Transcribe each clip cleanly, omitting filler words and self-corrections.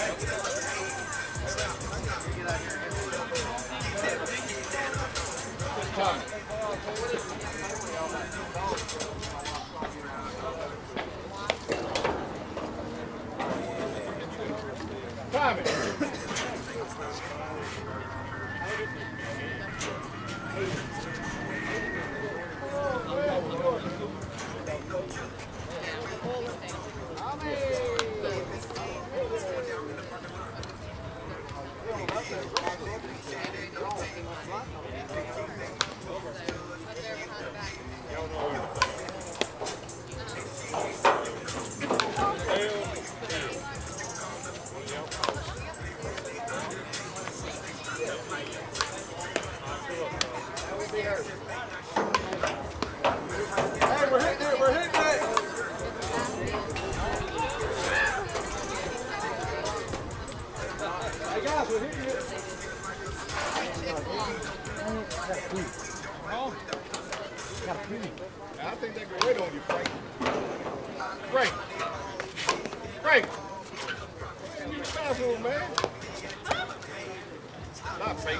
I think they can wait on you, Frank. Frank. Frank. You bathroom, man. Not Frank.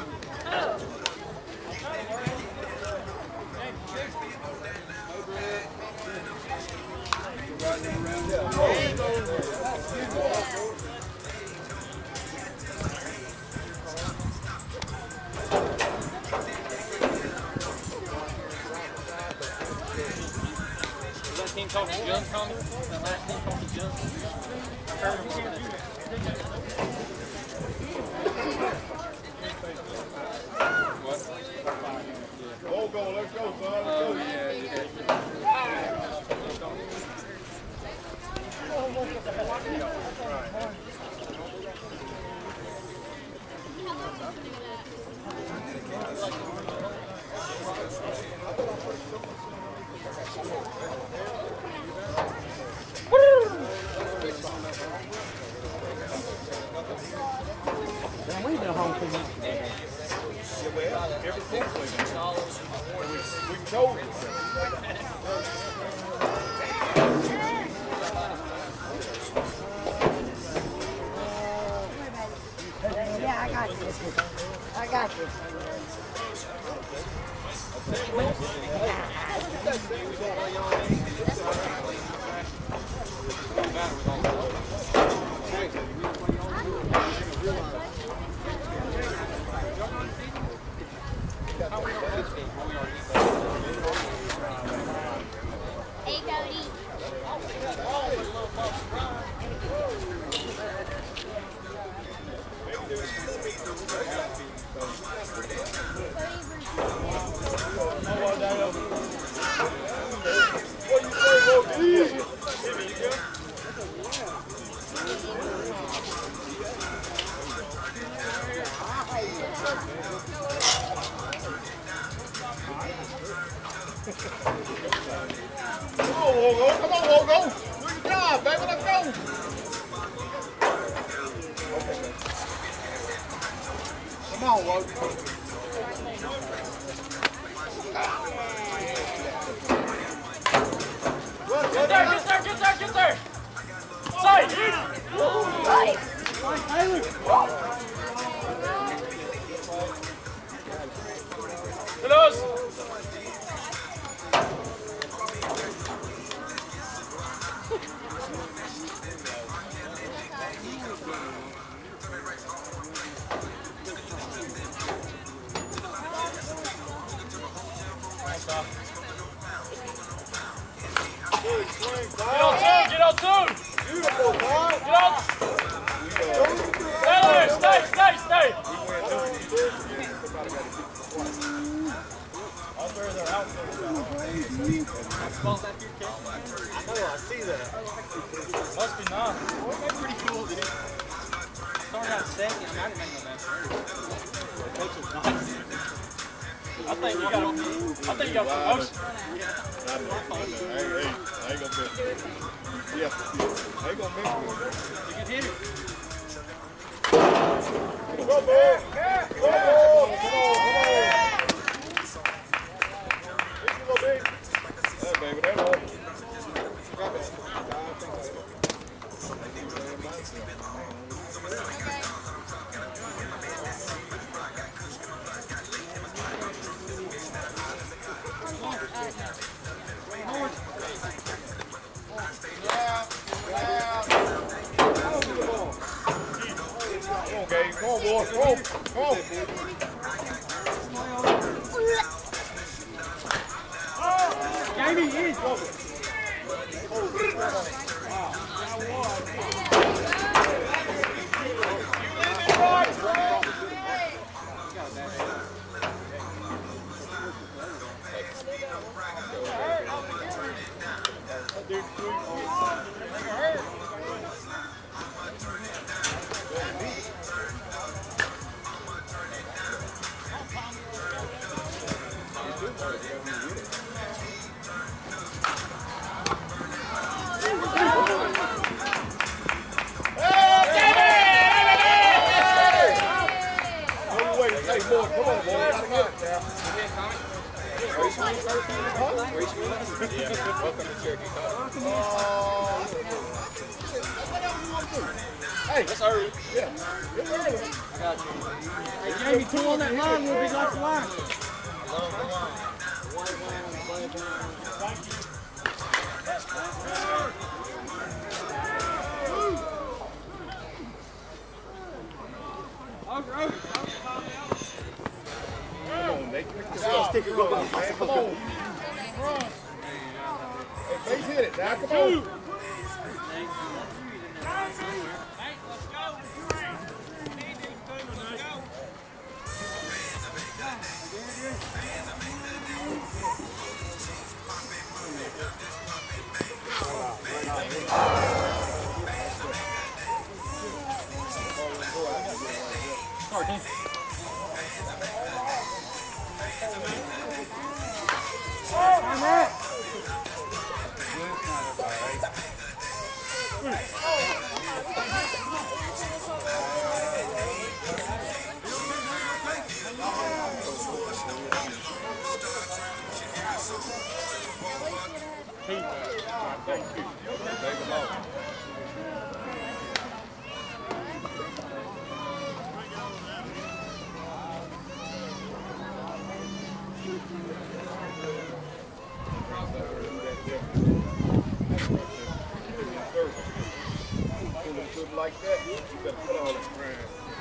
Team called the Junk coming? That last team called the Junk? What? Go, go, let's go, son. Let's go. Oh, yeah. We've been home for you. We told you. Yeah, I got this. I got this. Hey, Cody. Come on, Wogo. Come on, Wogo. Do your job, baby. Let's go. Come on, Wogo. Get there, get there, get there, get there! Side! Close! Get on two! Beautiful, Todd. Get on! Stay there! Stay! I know, I see that. Must be nice. That's pretty cool, dude. Someone got second. I didn't make no mess. Coach was nice. I think you got promotion. Hey, I ain't gonna miss. Yeah, I ain't gonna miss. You can hit it. Go, man. Go, come on, come on. Go, baby. Hey, baby, that up. Grab it. Come on, boy. Come on. Come on. Jamie, in. Hey, That's early. yeah. It's early. I got you. Hey, Jamie, pull on that line, we'll be off the line. Come on, Nate. Stick it, go, man. Come on. Hey, base hit it. Now, come on. Like that, you better put all that crap.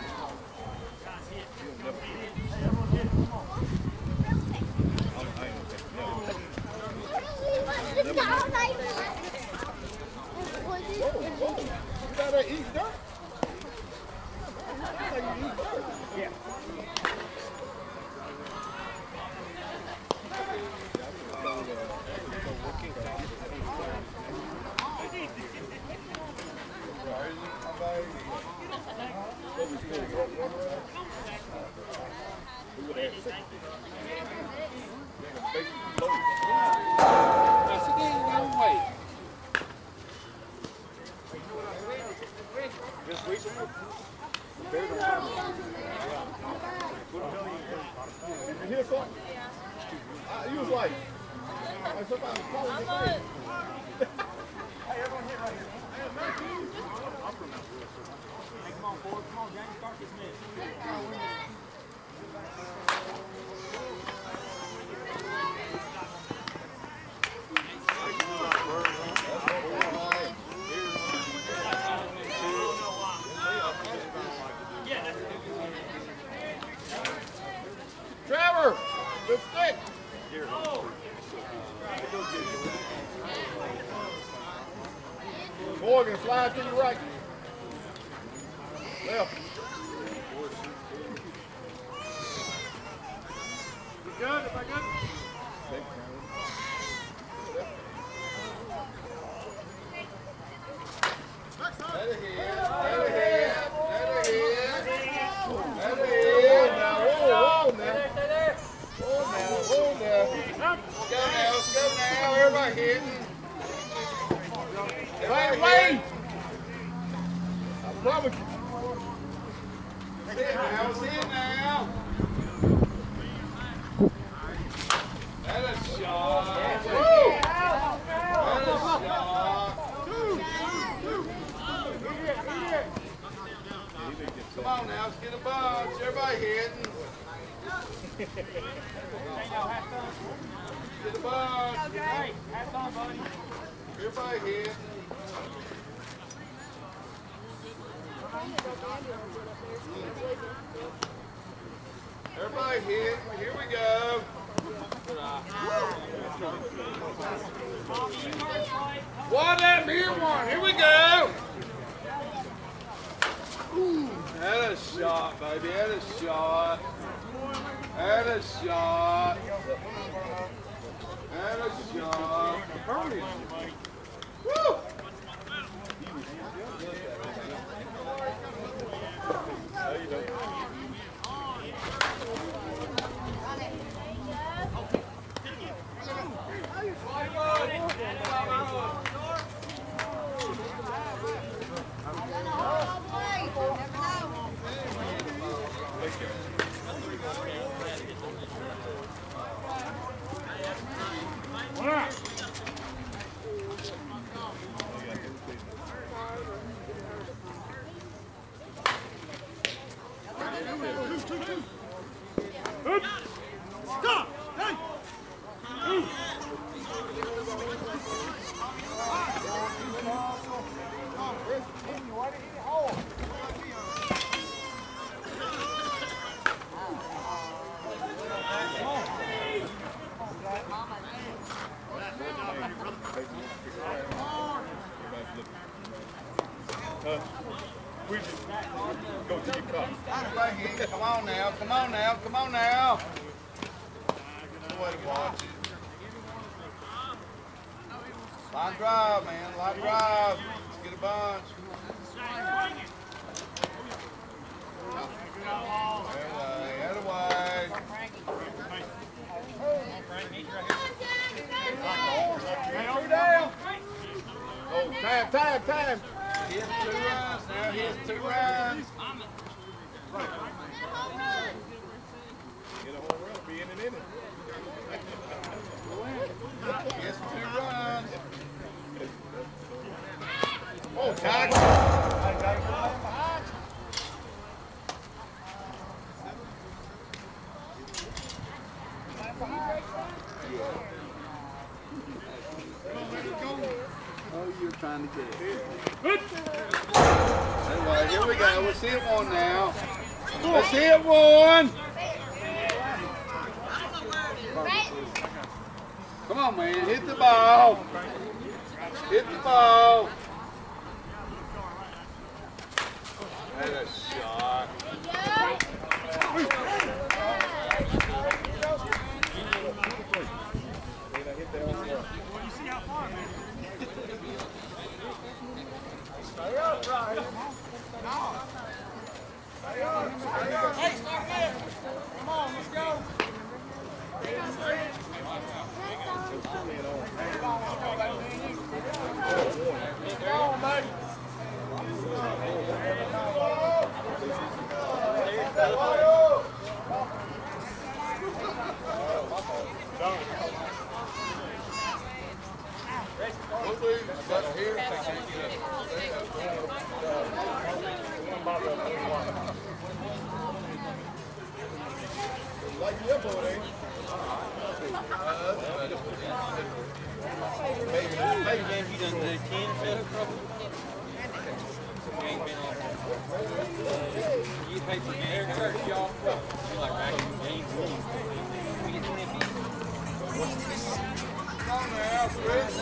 You gotta eat dirt. Yeah. You hear something? You was like, somebody was calling your name. Hey, everyone hit right here. Hey, come on, boys. Come on, James. Start this mess. Trevor, good stick. Morgan, slide to your right. Left. You good? Am I good? Head ahead. Head ahead. Head ahead. Head ahead. Now, whoa, now. Whoa, now. Let's go now. Everybody hitting. Wait. I promise you. Sit now. That is shot. Woo! That is shot. Come on now, let's get a bunch. Everybody hitting. Get a bunch. Hey, hats on, buddy. Everybody hitting. Everybody hit. Here we go. One up here, one. Here we go. That a shot, baby. That a shot. That a shot. That a shot. Woo! Come on now, come on now, come on now. Nobody watch it. Line drive, man, line drive. Let's get a bunch. That away. Down. Oh, time. He has 2 runs now. He has 2 runs. Get a home run, be in and in it. He has 2 runs. Oh, tackle. Oh, you're trying to get it. Anyway, here we go. Let's hit one now. Let's hit one. Come on, man. Hit the ball. Hit the ball. That's a shot. Stay up, right? Stay up. Hey, start there. Come on, let's go. Go on, buddy. Like you up over there. Maybe game you done 10 you pay for game church, y'all. You like back in the game. We get 20 feet. Come on now, Chris.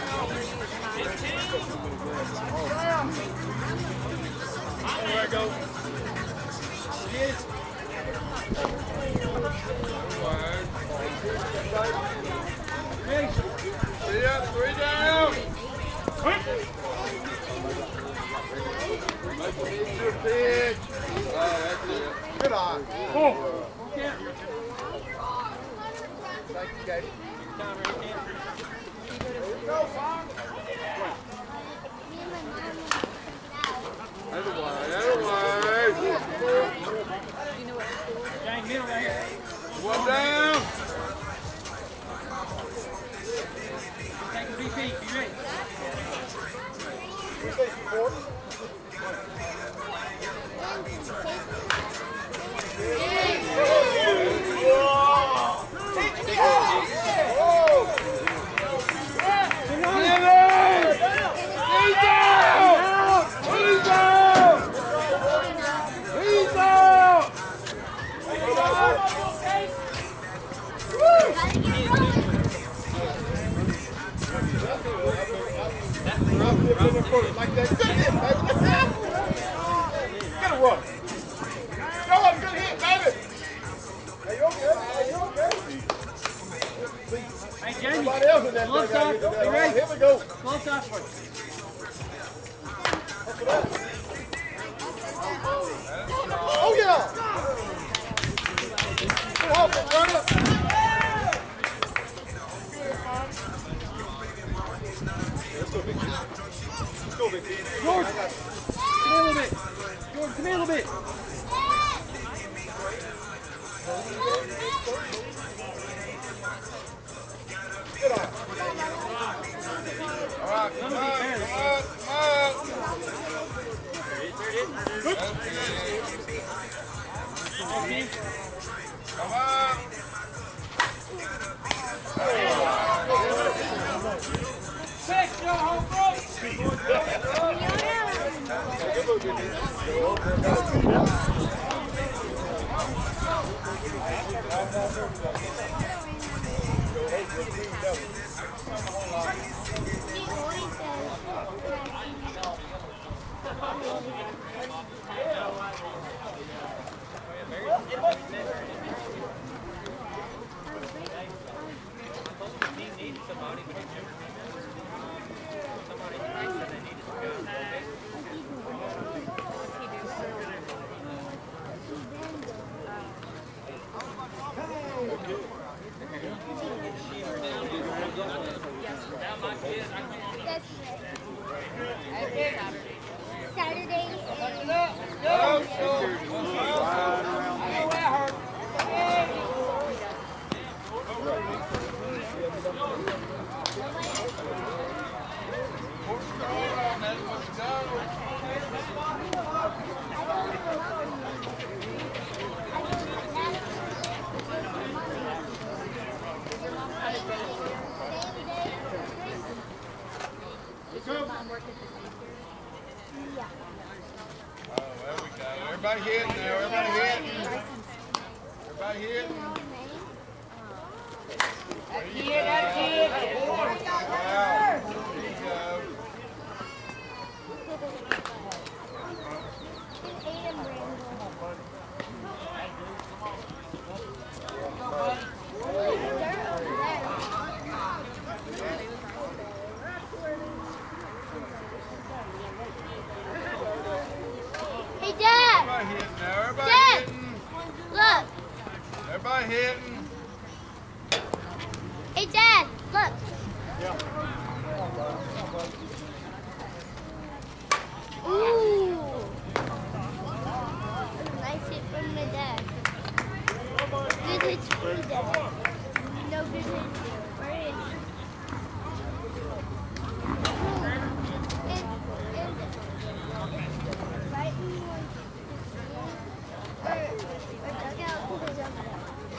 There I go. Kids. Three up, 3 down. Make it easier pitch. Oh, that's it. Good eye. Oh. Thank you, Katie. Go, Bob. That away. Gang middle right here. 1 down. Take the BP. Be ready. Yeah. run. Go up, good hit, baby. Hey, you okay? Hey, you okay? Hey, Jamie. Somebody else in that Close thing. up. You ready? Here we go. Close up for Oh, yeah. Good help, run up. Let's go, Big T. Let's go, Big T. George, come here a little bit. George, come here a little bit. Get on. All right, come on. Come on. Six, go home, bro. Saturday. There we go. Everybody hitting now. Everybody hitting. Everybody hitting. That's it. Wow. There you go. Hey, Dad! Everybody hitting now. Everybody Dad! hitting. Look! Everybody hitting. Hey, Dad! Look! Ooh! Nice hit from the dad. Good hits from the dad. No good hits for him. Right in or dugout is up there.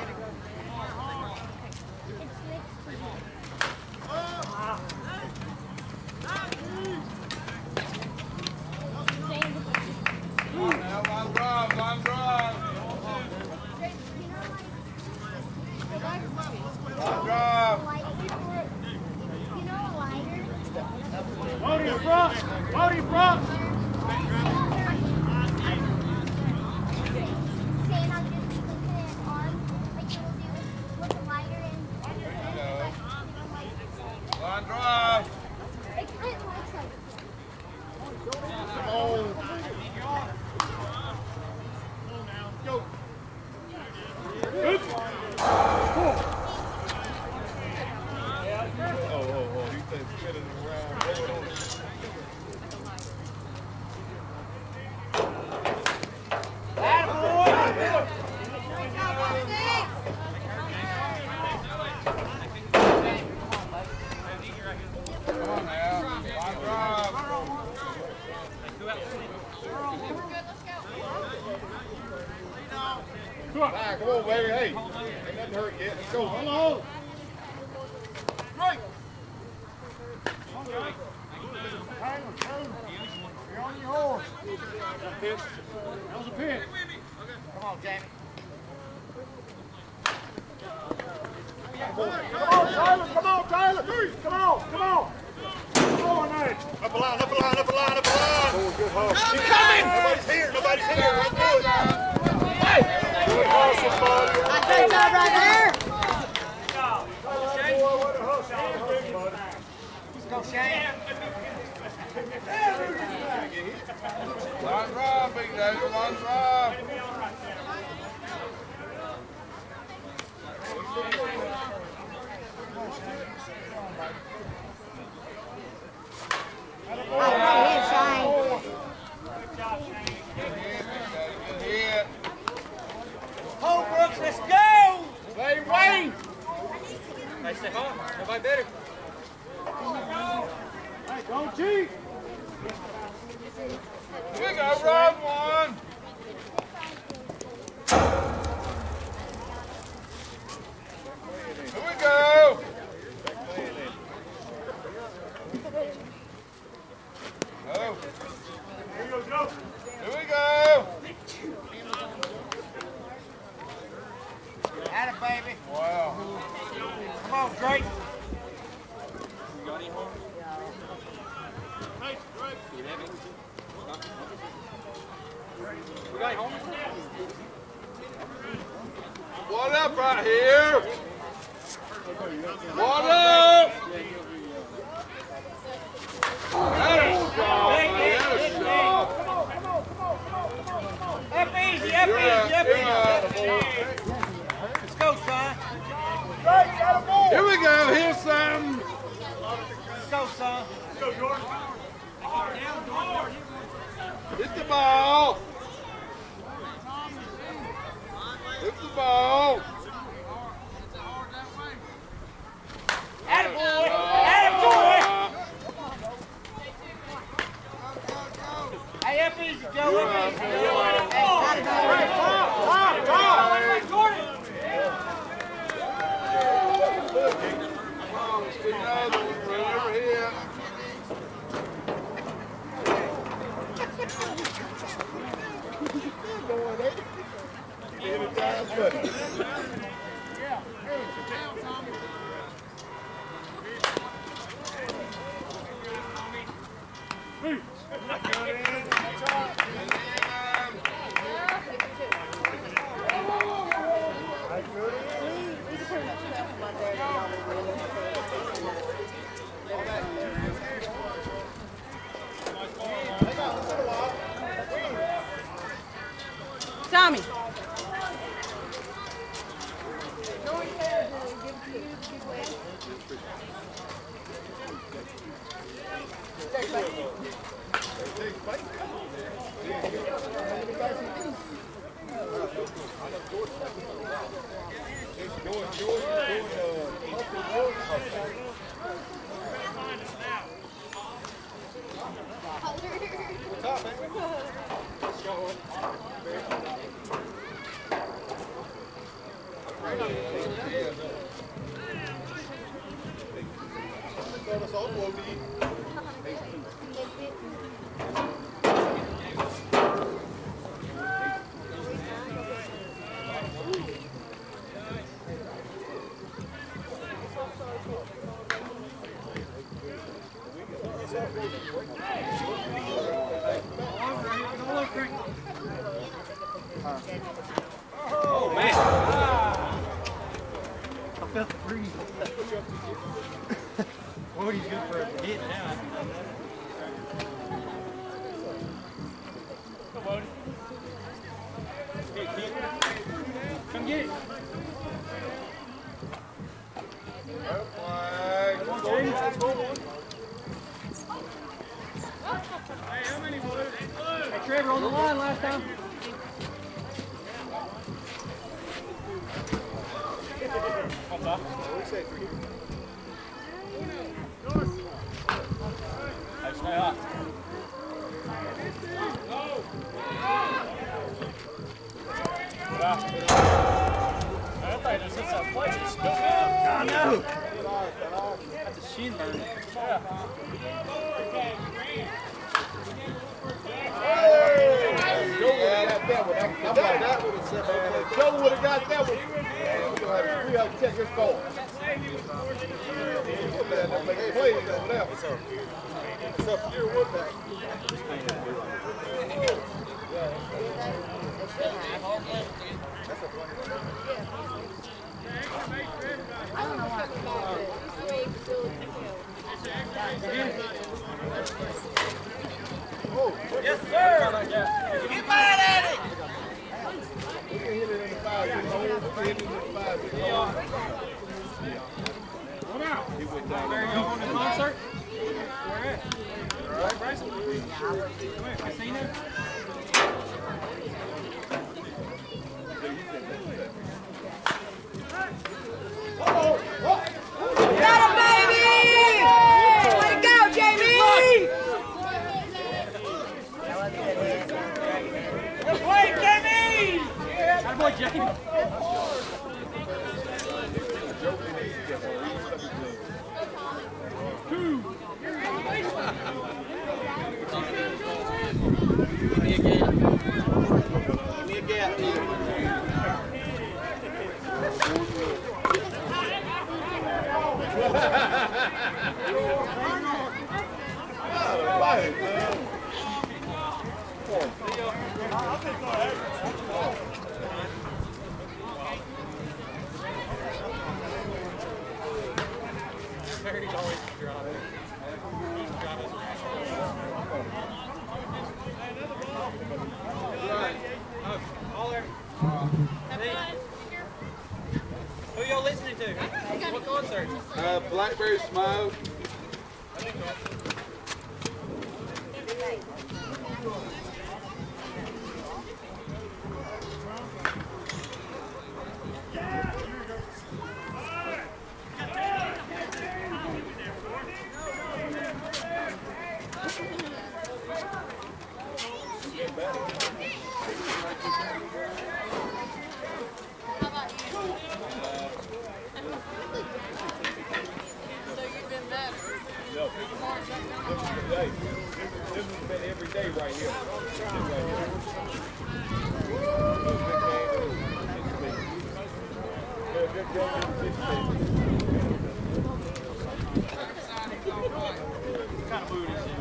It's next to him. Now, line drive, line drive. Line drive. You know a lighter? Loading front. Loading front. Saying I'll just put it on, like you will do with the lighter and Line drive. it kind of looks like Come on. Go. Oh, you think spinning around. Come on now. Line drive. Nah, come on, baby. Hey, ain't nothing hurt yet. Let's go. Hello. Right. You're on your horse. That was a pitch. Come on, Jamie. Come on, Tyler. Come on, Tyler. Come on. Come on. Come on, Nate. Up a line, up a line, up a line, up a line. Oh, good hug. He's coming. Nobody's here. Nobody's here. Shane. Line drive, Big Daddy, line drive. Right here, Shane. Good hit, Big Daddy, good hit. Home, Brooks, let's go! Hey, Wayne! Hey, stay home. Nobody better. Hey, don't cheat! Here we go, run one. Here we go. Oh. Here we go. Atta baby. Wow. Come on, Drake. You got any home? You have it? We got any home? What up right here? What up? That is strong, buddy. That is strong. Up easy, up You're easy, up, up you're up. easy. Let's go, son. Here we go. Here's some. Let's go, son. Hit the ball. Hit the ball. Attaboy! Attaboy! Hey, up easy, Joe. Up easy. Tommy. Oh, man. I felt the breeze. Woody's good for a hit now. Come on. Hey, kid. Come get it. Hey, Trevor on the line last time. Come on, hey, stay hot. I thought this is a place that's still I know. That's a shin burn. Yeah. Joe would have got that one. We have to check his score. Play it over there. It's up here, Woodback. I don't know why. Yes, sir. Get mad at it. We can hit it in the 5. We can hit it in the 5. He went down There you go on the concert. Where at? Right, Bryson? Where? Casino? Got him, baby! Way to go, Jamie! Good play, Jamie. Atta boy, Jackie. Give me a gap. Give me a gap, Peter. He's always driving. He's driving. Who y'all listening to? What concert? Blackberry Smoke. This has been every day right here. Kind of mood is it?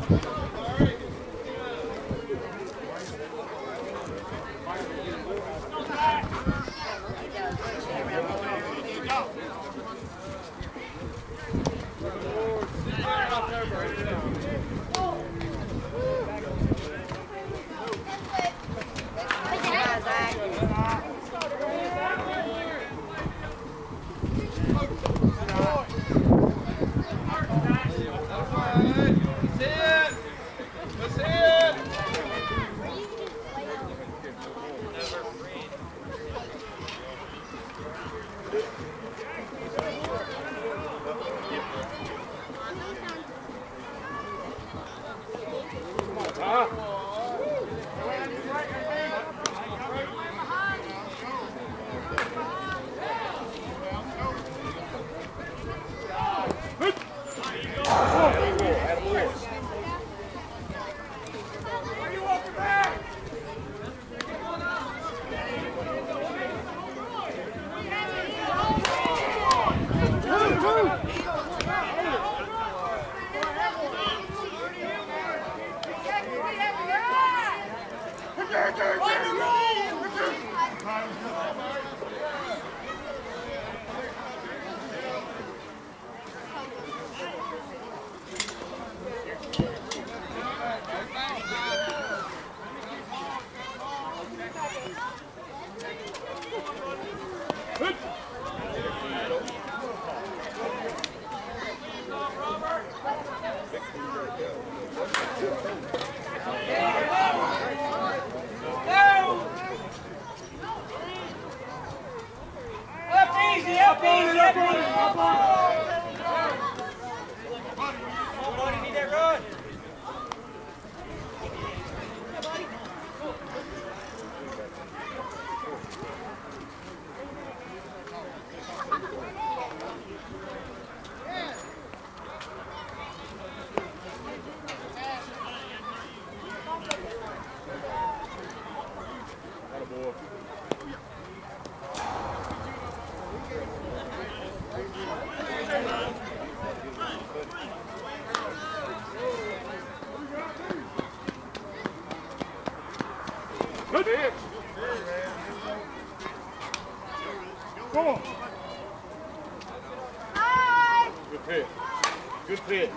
Good pitch.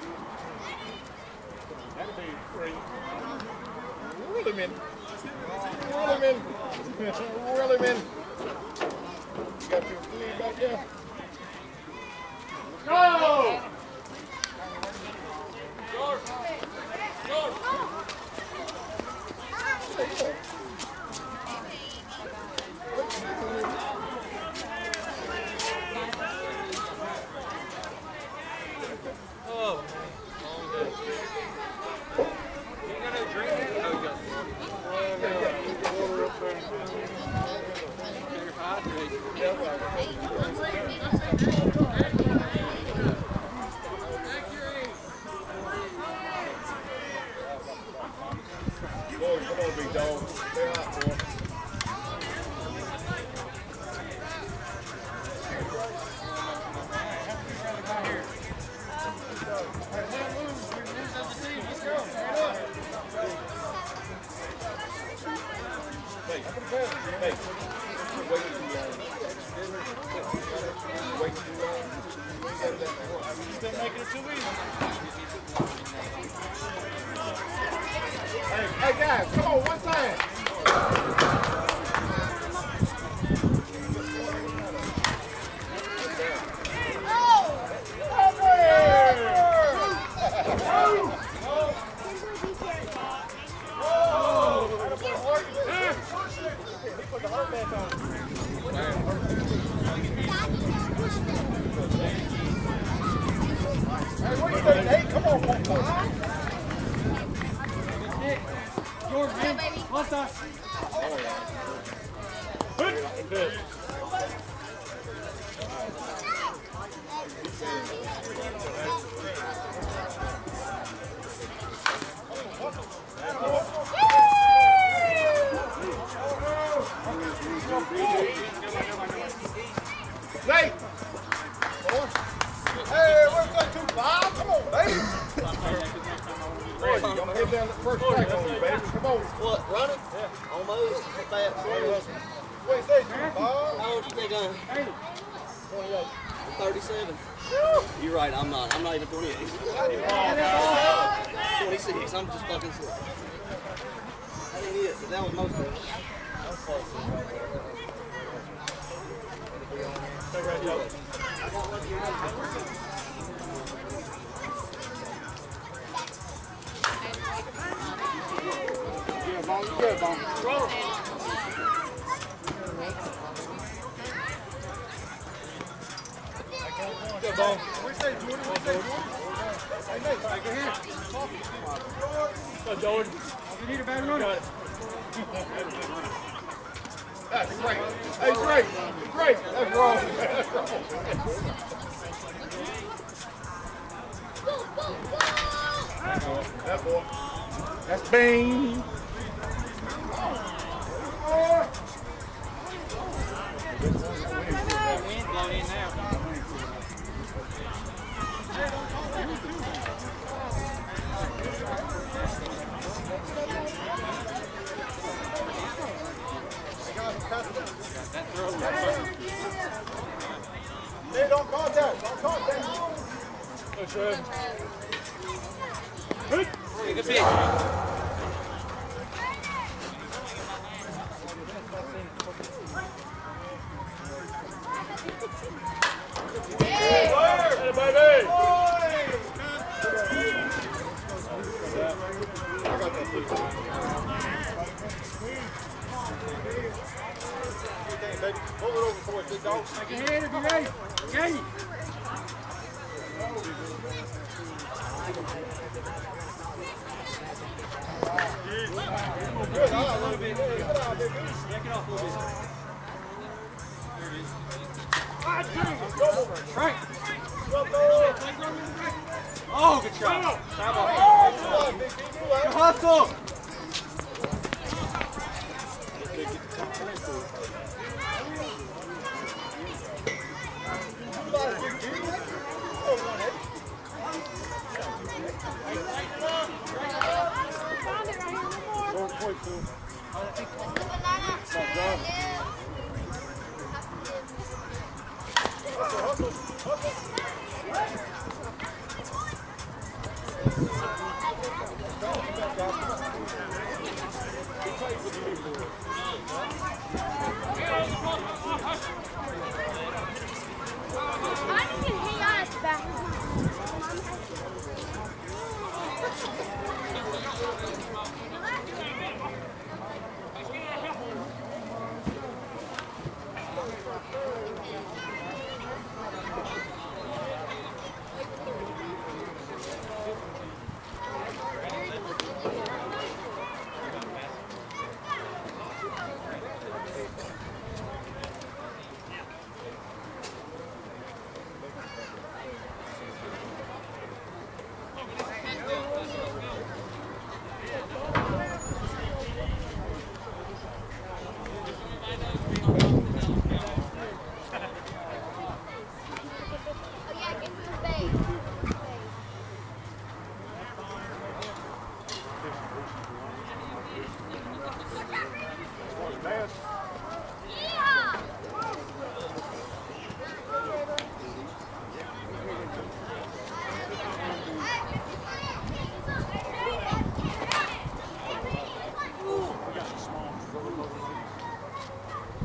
That'll be 3. Reel him in. Reel him in. Reel him in. You got your lead back there. Go! Oh, long day. You got no drink? Oh, you got Boy, come on, big dog. Stay hot, boy. Hey, hey, you're waiting too long. You're waiting too long. You ain't got that much. You still making it too easy. Hey, guys, come on, one time. Hey, what are you doing? Hey, come on, one time. Jordan, man. One time. Good. Hey! Hey, what's that, 2-5? Come on, baby! Boy, you're going to hit down the first strike on you, baby. Come on. What, running? Yeah. Almost. Fast. What do you say, 2-5? How old do you think I am? 28. 37. You're right, I'm not. I'm not even 28. 26. I'm just fucking sick. I didn't eat it, but that was most of it. Good, Bone. Roll. Good, Bone. What do you say, Jordan? What do you say, Jordan? Hey, Nate, back here. Go, Jordan. You need a bad run. Got it. That's great. Hey, great. Great. That's wrong. That's wrong. That boy. That's Bing. Wind blowing in now. Hey, don't contact. Don't contact. That's right. Good pitch. Hey, baby. I got that pitch. Baby, pull it over for us, big dog. Make your head if you're ready. Gang. Good, a little bit. Good, Back it off a little bit. There it is. Right. Oh, good shot. Good hustle.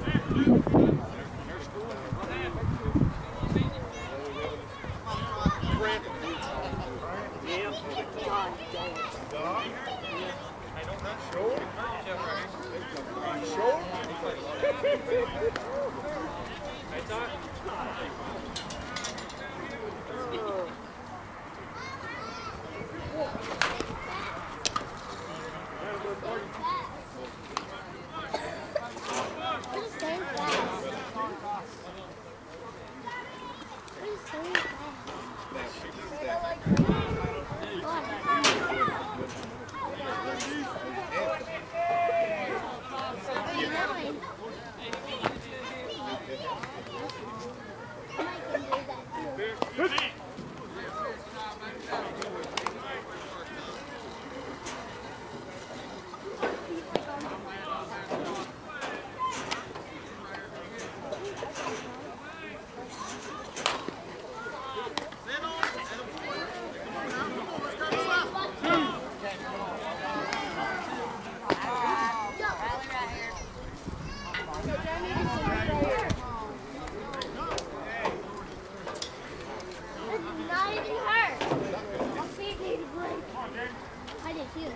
Not even hurt. My feet need a break. I did too.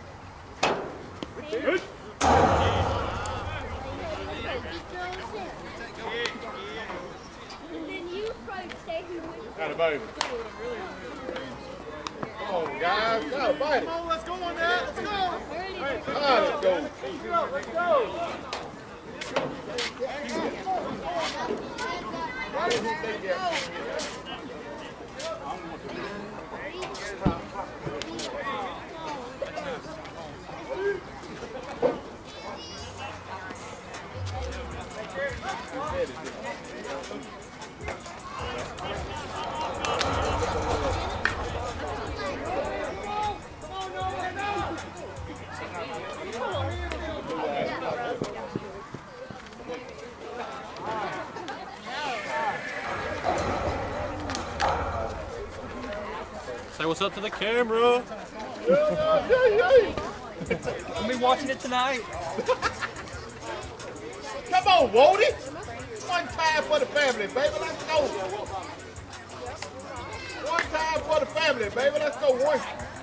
And then you probably stay here with me. Got a baby. Come on, guys. Got a bite. Come on, let's go on that. Let's go. Let's go. Let's go. Say what's up to the camera. I'll be watching it tonight. Come on, Wody. One time for the family, baby. Let's go. One time for the family, baby. Let's go. One.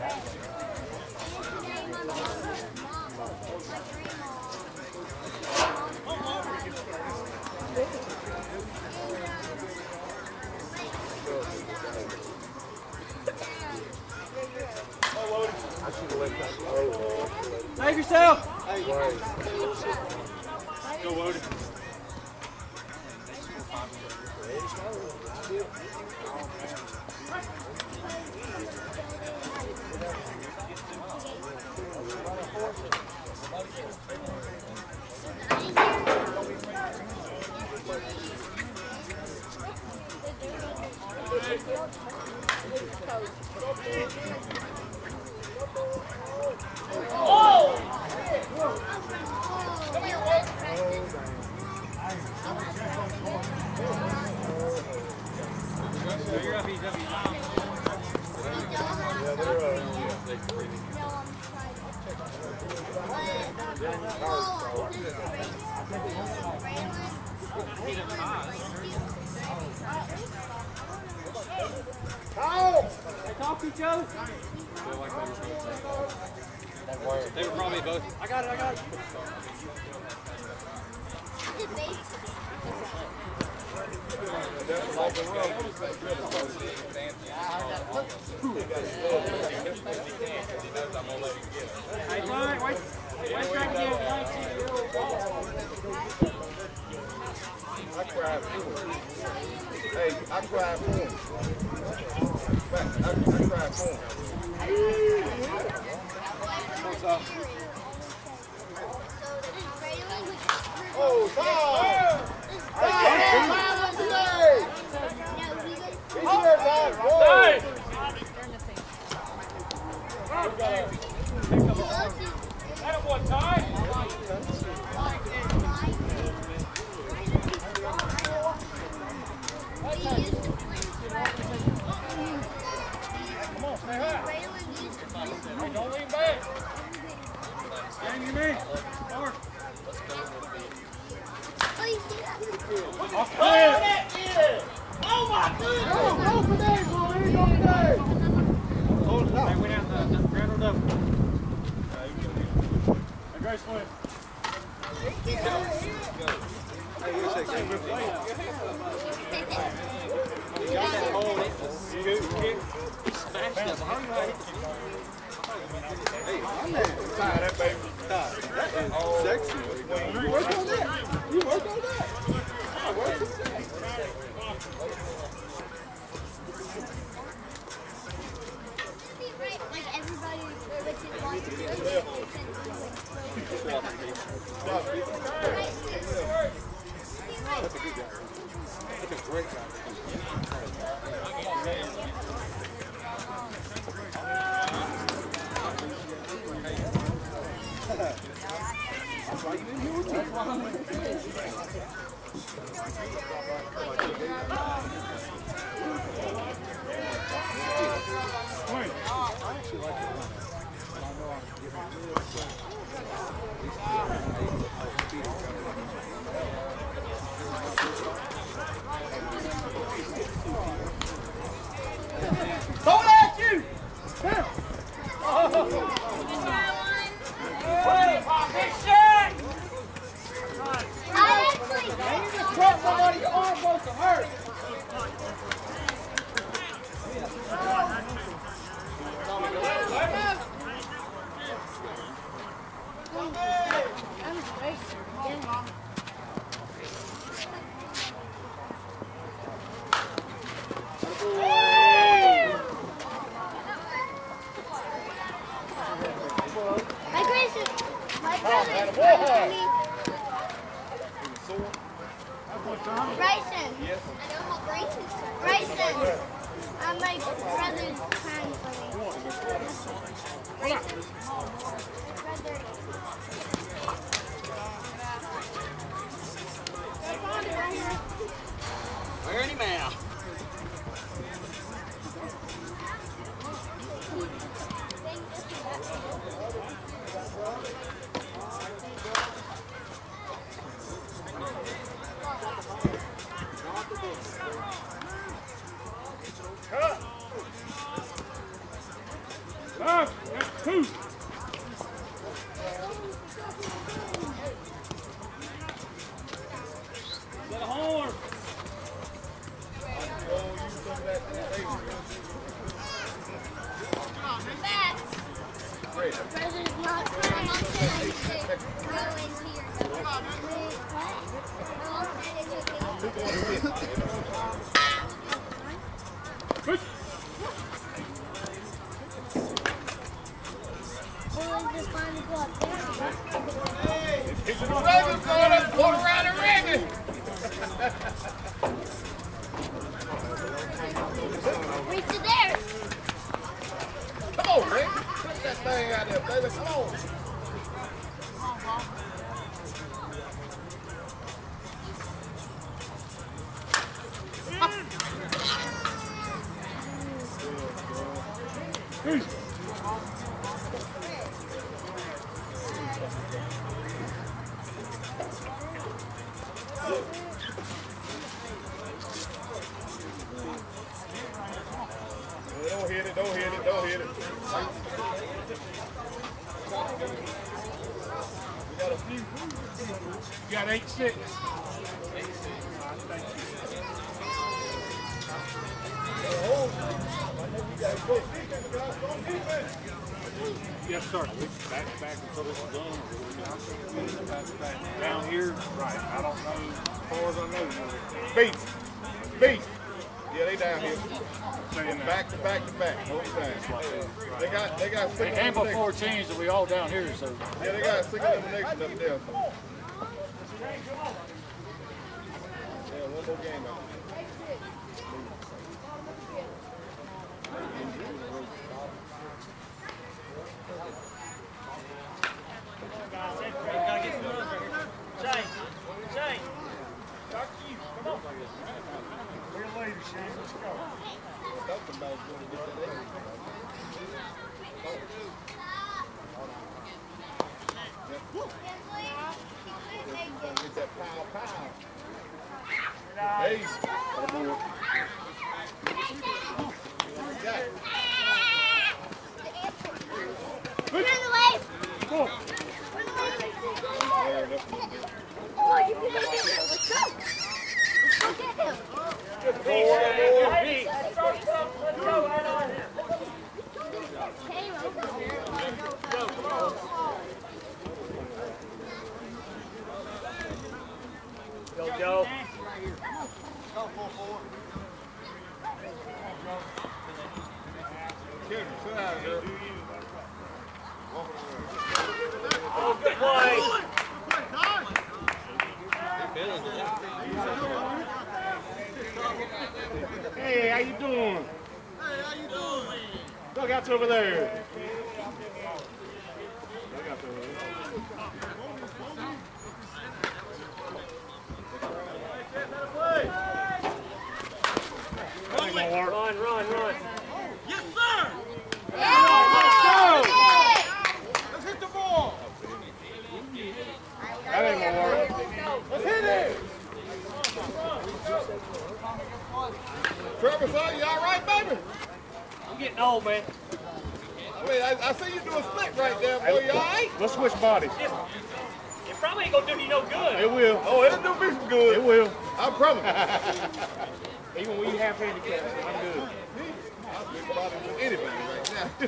Save yourself. Go, Wody. Talk to each other. They were probably both. I got it. Hey, I cried for him. I cried for him. What's up? Oh, Tom! Tom today! He's here, Tom. Whoa! That one time. Hey, don't lean back. Stand your knee. Forward. that baby. Sexy. You work on that. You work on that. Like everybody which is watching this. That's a good guy. That's a great guy. My brother's kind Ernie Mal. Ravens going up, pull around the Ravens. Reach to there. Come on, Rick. Put that thing out there, baby. Come on. Don't hit it, don't hit it, don't hit it. We got a few. You got 8-6. Yes, sir. Back until this is done. Back down here. Right. I don't know. As far as I know. Beat. Beat. Yeah, they down here. Back to back to back. Whole time. They got They came before change, and we all down here, so. Yeah, they got 6 eliminations up there. Yeah, one more game out. Get that pow pow. Base. Run away! Come on. Oh, you can get him. Let's go. Let's go get him. Hey, Go, Joe. Sit down, girl. Oh, good play. Hey, how you doing? Look out over there. Look out over there. That ain't gonna work. Run. Yes, sir! Let's hit the ball! That ain't gonna work. Let's hit it! Trevor, son, you all right, baby? I'm getting old, man. I mean, I see you do a split right there, boy. You all right? Let's switch bodies. It probably ain't gonna do you no good. It will. Oh, it'll do me some good. It will. I promise. Even when you have handicaps, I'm good. I'll switch bodies with anybody right now.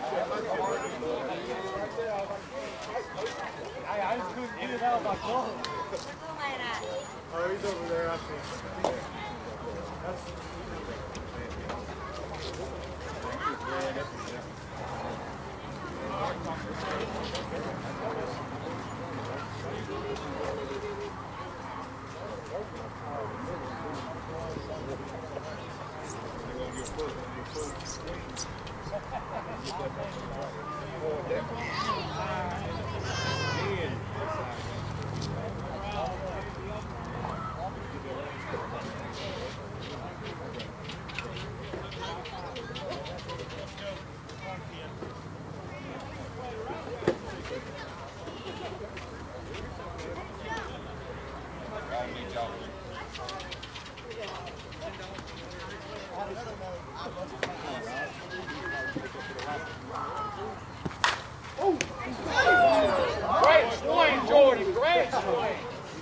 I just couldn't get it out of my glove. Oh, he's over there, I see. Great swing, Jordan. Great swing.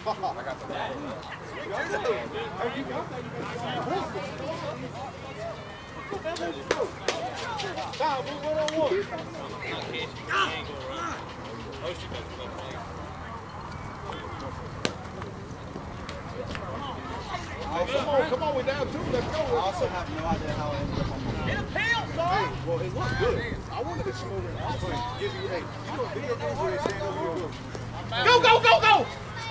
Come on, we're down two. Let's go. I also have no idea how it ended up on my Well, it looks good. I wanted to come over and give you, hey, you know, video games where they stand over your good. Go, go, go, go!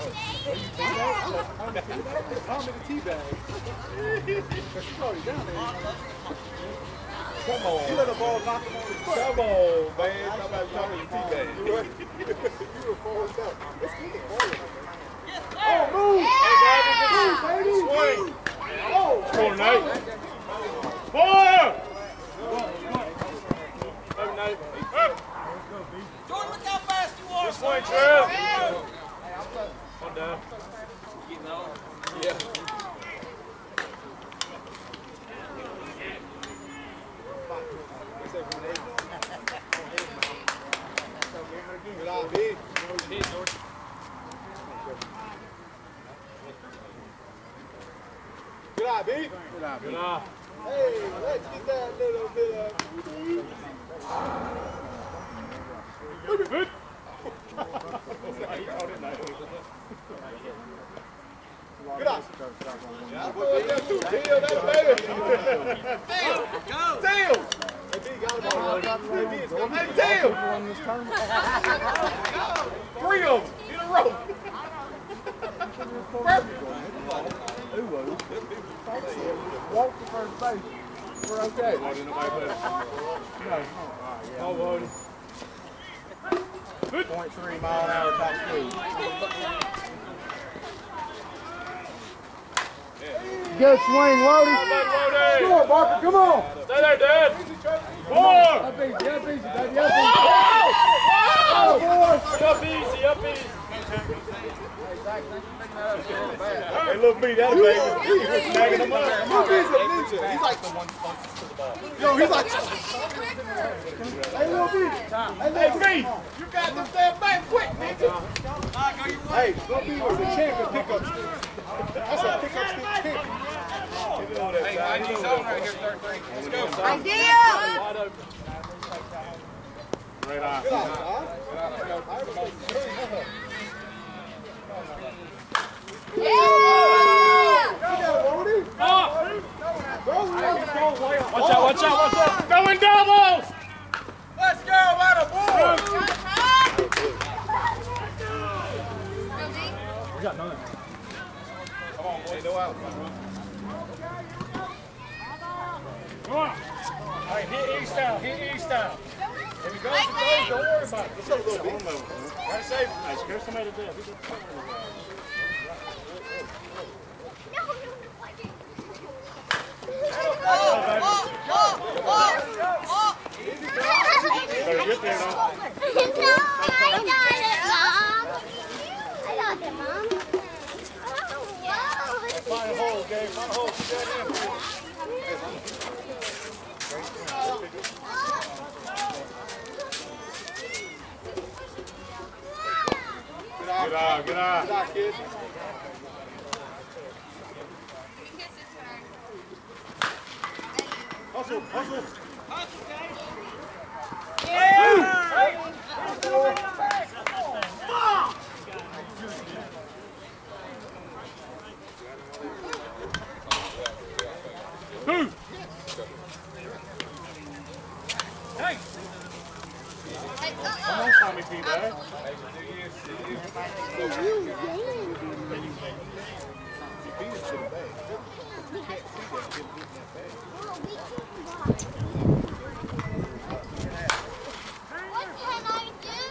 I'm in the tea bag. Because she's already down there. Come on. You let the ball knock him on the foot. Come on, man. Somebody talking to the tea bag. You were forward up. Let's get it forward. Oh, move! Hey, baby! Swing! Oh, Corner, Nate. Fire! Jordan, look how fast you are. This way, Trev. One down. Getting old. yeah. Good eye, B. Hit, Jordan. Good eye, B. Good eye. Hey, let's get that little bit of... Good. Good eye. Yeah, boy, that's too. Deal, that's baby. Deal. Go. Deal. Hey, B, got the ball. Hey, deal. Three of them in a row. Perfect. Walk to first base. We're okay. No. Oh, Wody. 0.3 mile an hour top speed. Good swing, Wody. Come on, Barker, come on. Stay there, Dad. Four. Up easy, baby. Up easy. Oh, boy. Up easy, up easy. Hey, little B, that baby. He was snagging them up. Lil B's a ninja. He's like The one closest to the ball. yo, he's like hey Lil B. Hey, B, you got them damn back quick, nigga. Hey, Lil B was a champ at pickup stick. That's a pickup stick champ. Hey, IG zone right here, third three. Let's go. Idea! Wide open. Right on. Get out, dog. Yeah! Watch out. Going doubles. Let's go, by the board. We got none. Come on, boy, no out. Come on. All right, hit east down. If he goes, don't worry about it. Let's go, Lil B. Right, safe. I scared somebody to death. Better get there, though. No, I got it, Mom. I got it, Mom. Find a hole, Gabe. Find a hole. Keep that in. Get out. Kid. Hustle. Hey! Come on, Tommy P, man. What can I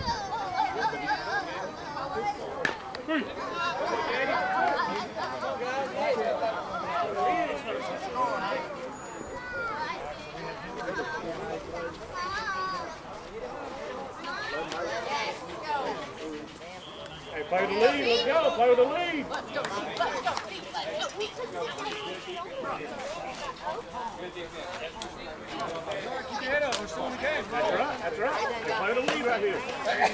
Hey, play the lead. Let's go. Play with the lead. Keep your head up. We're still in the game. That's right. Hey, play the lead right here.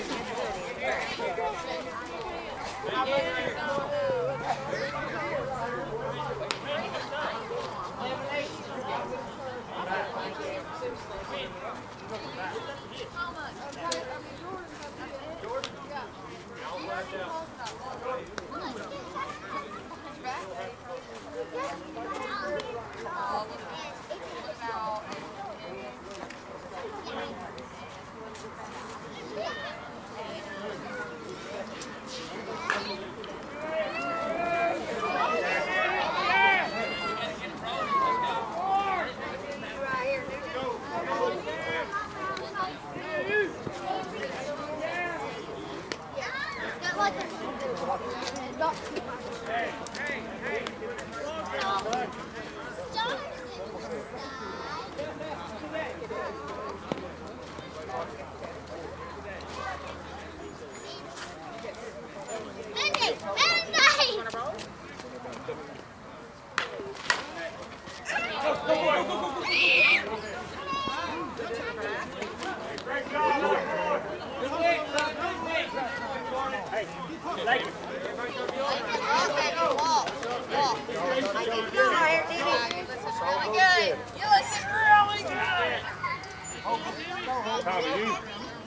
Tommy, you.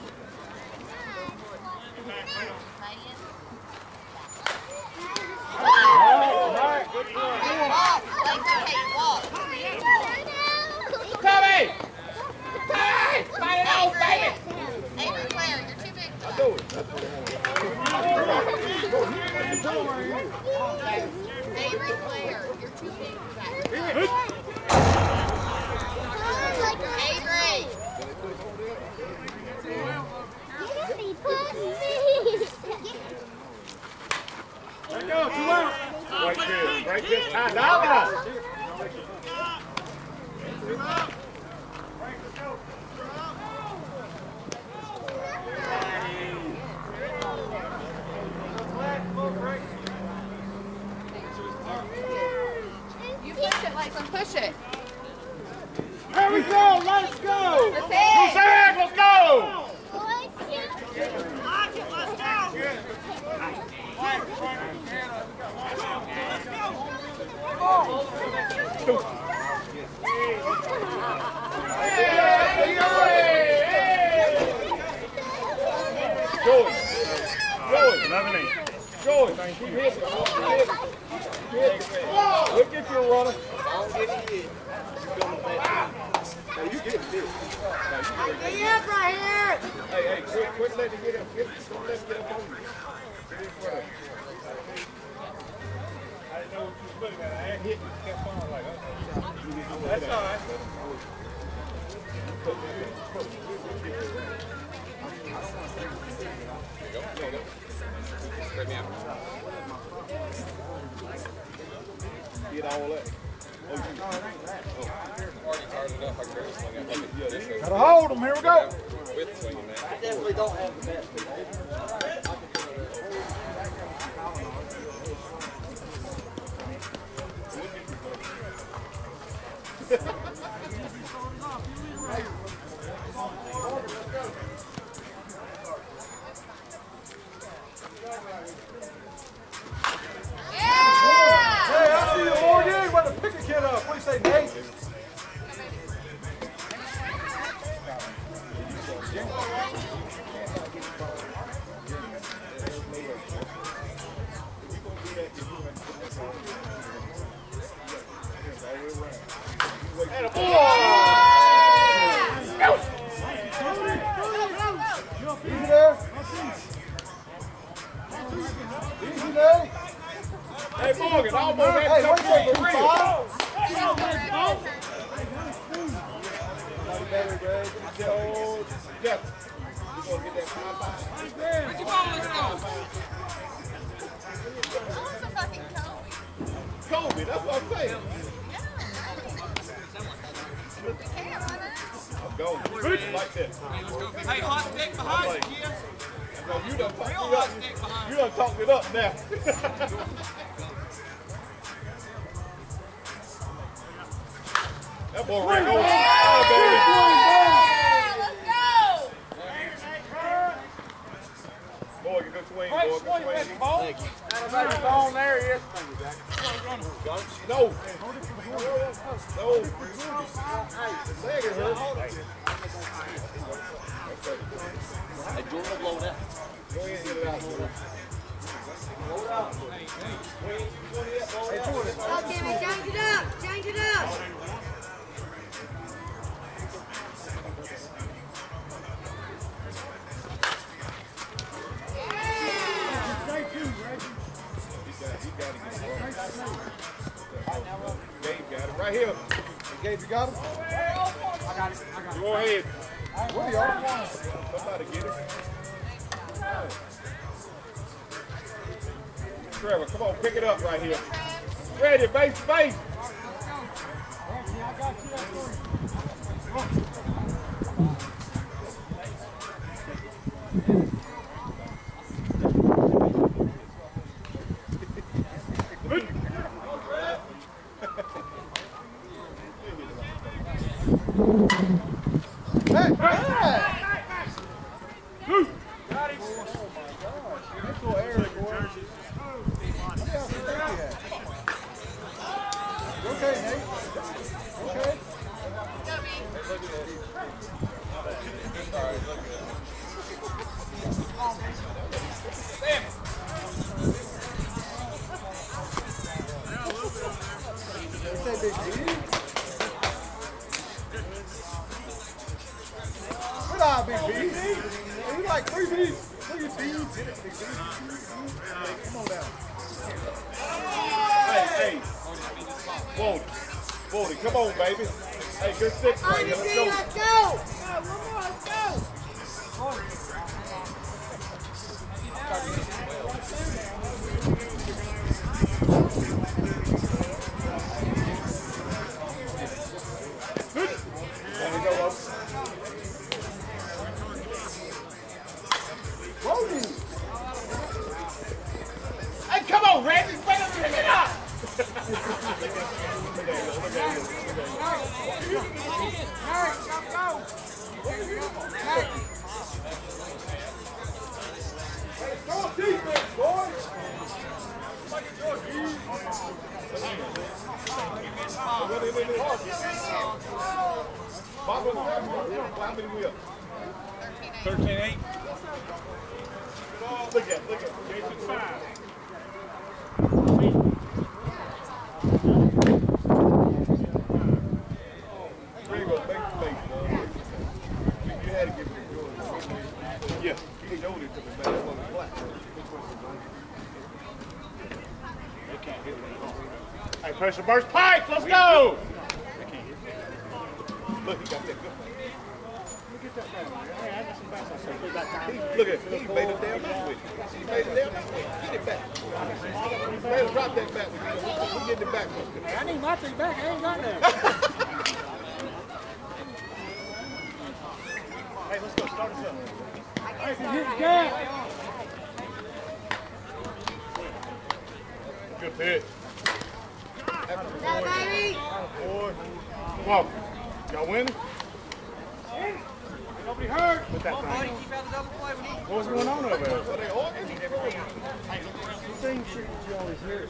There you go, 2 out. Right this time. Now. Push it. Here we go. Let's go. Let's Zach, let's go! Joey. Joey. 11-8. Joey, keep hitting. Look at you, runner. Now you get this. Stay up right here. Hey, quit letting him get up. Don't let him get up on you. I didn't know what you was looking at. I had hit you. Kept on like, okay. That's all right. Get all that. Gotta hold him. Here we go. I definitely don't have the best. Hey, I see you, Lord. You ain't about to pick a kid up. What do you say, Nate? Easy there. Easy there. Hey, Morgan, almost Hey, had what to do you come for real. Jeff, you gonna get that Kobe, that's what I'm saying. I'm going. Like that. Hey, hot stick behind you, Kia. No, you done talked it up now. That boy ran over. Boy, good swing, boy. Good swing. Thank you. There he is. No. No. His leg is hurt. Hey, Jordan will blow that. Go ahead and get it out, boy. Okay, man, change it up. Change it up. Gabe got it right here. Gabe, you got him? I got it. Go ahead. What are y'all? Somebody get it. Trevor, come on, pick it up right here. Ready, base, base. Hey, hey! Okay, Nate. Okay. Big B. What up, Big B? You like 3 B's? 3 B's. Get it, Big B. Come on down. Hey. Whoa, come on, baby. Hey, good stick right here. Let's go. Let's go. One more, let's go. There we go, Brody. Hey, come on, Randy. Pick it up. Look at him. Go defense, boys. How many we up? 13-8. Look at. Jason 5. There you go, face to face, boy. You had to give it to Jordan. Yeah. He showed it to the man. Black. They can't hit me. Hey, pressure burst Pike, let's go! Look, he got that good one. Look Look at he made a damn match with it. He made a damn match with it. Get it back. Man, drop that back with you. We're getting it back. Hey, I need my three back. I ain't got that. Hey, let's go, start us up. Good pitch. Baby. Boy. Come on. Y'all winning? Nobody hurt. Put that thing. What was going on over there? Well, they all get it everything. Same shit that you always hear.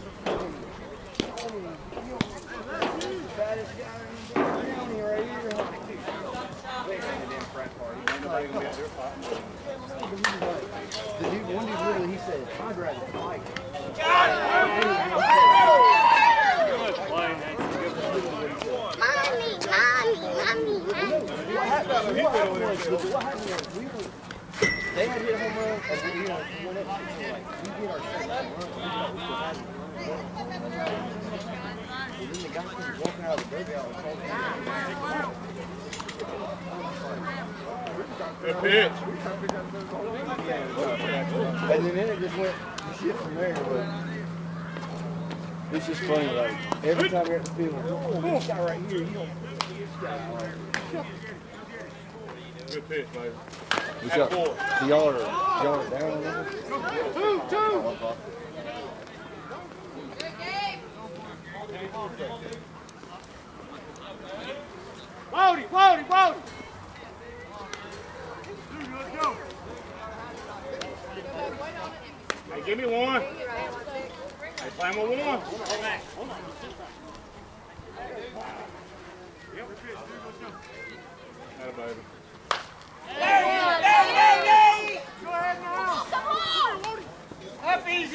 Baddest guy in the county right here. The dude, one dude literally, he said, I'd rather fight. Mommy. What happened was, they had hit a home run, and we went up to like, we did our second run. And then the guy was walking out of the dugout and told him, Good pitch. and then it just went shit from there, but it's just funny, like, every time you're at the field, oh, this guy right here, you don't, this guy, Good pitch, baby. y'all are down a little? Two. Wody. Hey, give me one. Hey, play him with one. Atta baby. Up easy.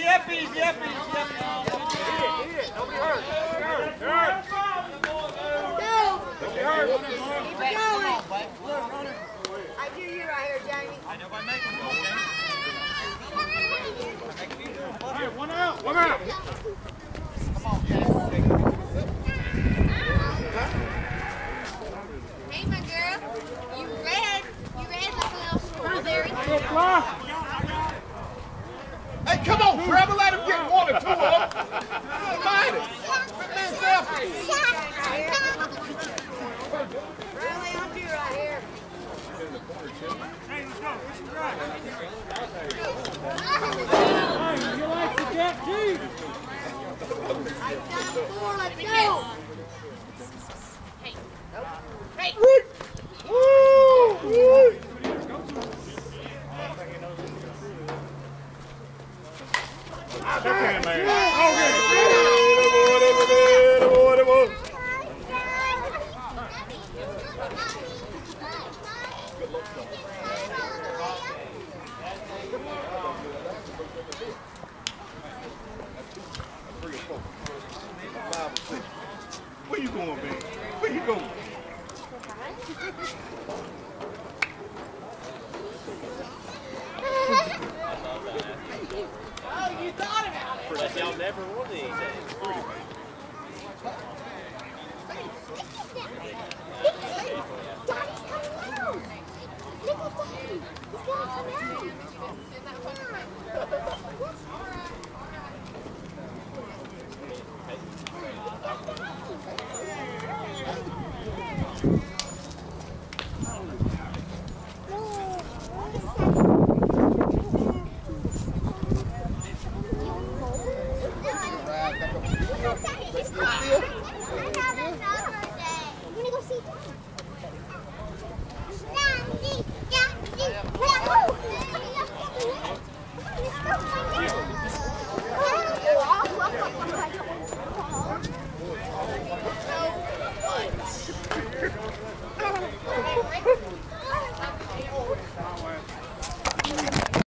Nobody hurt. Keep it going. I do you right here, Jamie. Hey, one out. Hey, my girl. You red like a little strawberry. Hey, come on, Trevor. Let him get one or two of them. Don't mind it. Man, selfish. Riley, I'm you right here. Hey, let's go. This is right. You like the cat too? Four, let's go. Where you going, man? Where you going? Y'all never won these. Daddy's coming out. Look at Daddy. He's gonna come out. has he done?